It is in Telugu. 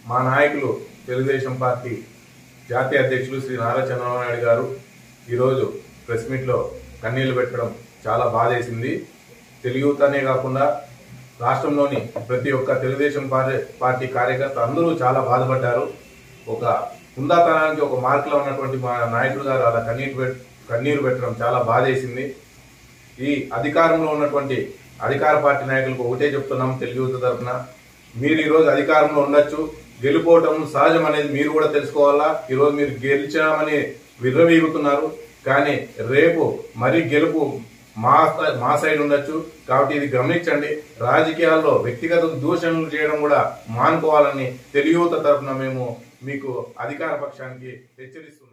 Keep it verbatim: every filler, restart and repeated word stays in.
మా నాయకులు తెలుగుదేశం పార్టీ జాతీయ అధ్యక్షులు శ్రీ నారా చంద్రబాబు నాయుడు గారు ఈరోజు ప్రెస్ మీట్లో కన్నీళ్లు పెట్టడం చాలా బాధేసింది. తెలుగుతనే కాకుండా రాష్ట్రంలోని ప్రతి ఒక్క తెలుగుదేశం పార్టీ కార్యకర్త అందరూ చాలా బాధపడ్డారు. ఒక హుందాతనానికి ఒక మార్కులో ఉన్నటువంటి మా నాయకుడు గారు అలా కన్నీరు కన్నీరు పెట్టడం చాలా బాధేసింది. ఈ అధికారంలో ఉన్నటువంటి అధికార పార్టీ నాయకులకు ఒకటే చెప్తున్నాం, తెలుగు తరఫున మీరు ఈరోజు అధికారంలో ఉండొచ్చు, గెలుపోవటం సహజం అనేది మీరు కూడా తెలుసుకోవాలా. ఈరోజు మీరు గెలిచామని విర్రవీగుతున్నారు, కానీ రేపు మరీ గెలుపు మా మా సైడ్ ఉండొచ్చు. కాబట్టి ఇది గమనించండి. రాజకీయాల్లో వ్యక్తిగత దూషణలు చేయడం కూడా మానుకోవాలని తెలుగు తరఫున మేము మీకు అధికార పక్షానికి హెచ్చరిస్తున్నాం.